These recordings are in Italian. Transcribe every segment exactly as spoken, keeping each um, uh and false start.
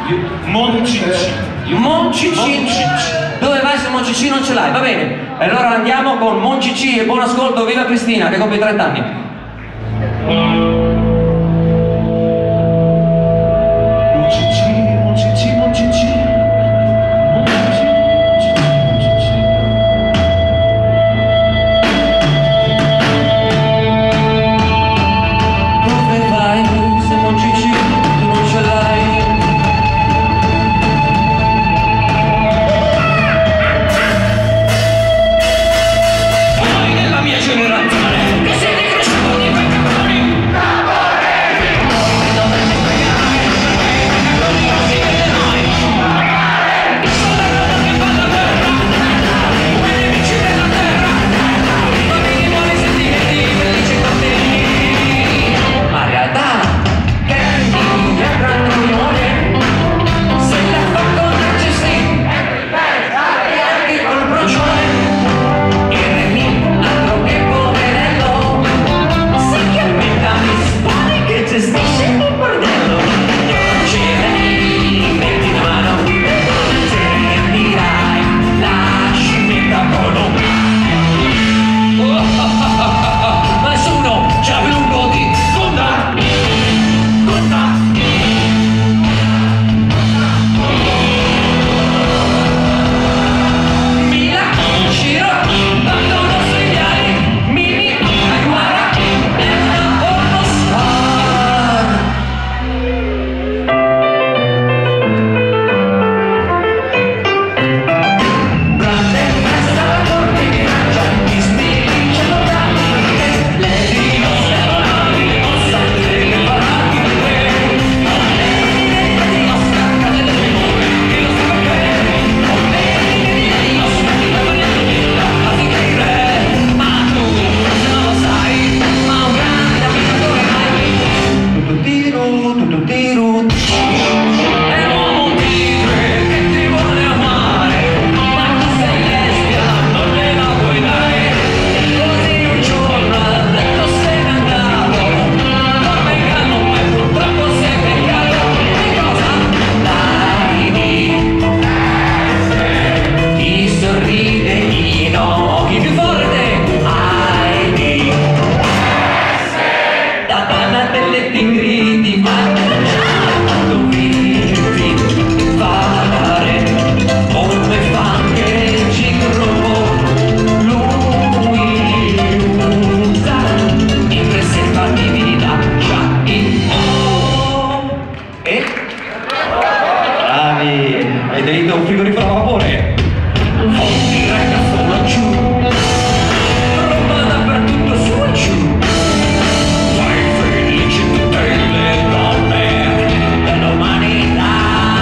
Moncicci. Moncicci. Dove vai se Moncicci non ce l'hai? Va bene. E allora andiamo con Moncicci e buon ascolto, viva Cristina che compie trenta anni. Moncicci, Moncicci, Moncicci. Hai detto un frigorifero a vapore? Fondi ragazzo laggiù, roba dappertutto su e giù. Fai felici tutte le donne dell'umanità.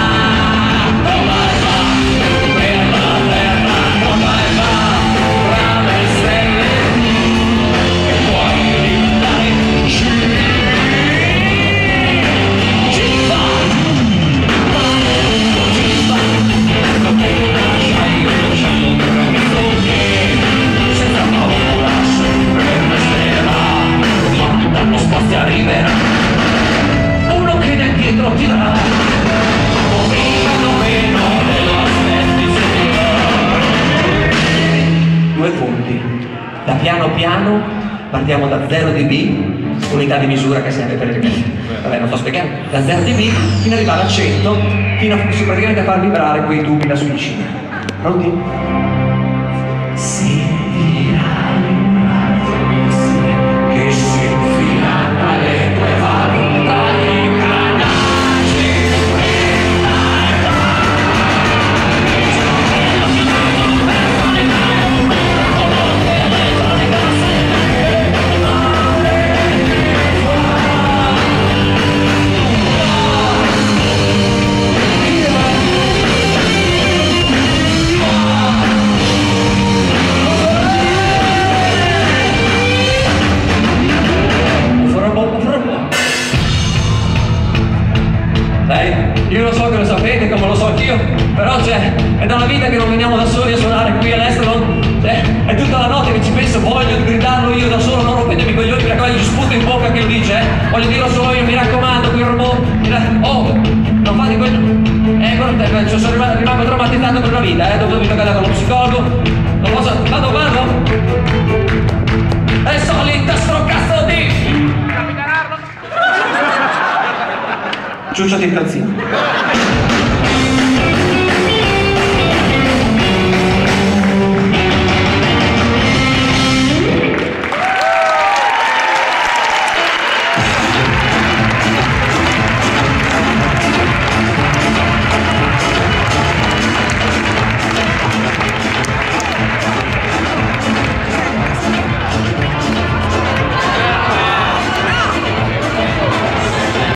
Come va per la terra, come va tra le stelle, e puoi diventare ci. Ci va. Arriverà uno che da dietro ti darà un pochino meno dello aspetti se due punti da piano piano partiamo da zero dB, unità di misura che serve per il vabbè non sto spiegando, da zero dB fino ad arrivare a cento, fino a praticamente a far vibrare quei tubi da suicida. Pronti? Sì. Io lo so che lo sapete, come lo so anch'io, però cioè, è da una vita che non veniamo da soli a suonare qui all'estero, cioè, è tutta la notte che ci penso, voglio gridarlo io da solo, non rompetemi i coglioni, mi raccomando, gli sputo in bocca che lo dice, eh, voglio dirlo solo io, mi raccomando, qui il robot, mi raccomando, oh, non fate quello. tanto per una vita, eh, dopo mi tocca andare con uno psicologo, non posso, vado, vado! È solita sto cazzo di... Ciucciati il calzino.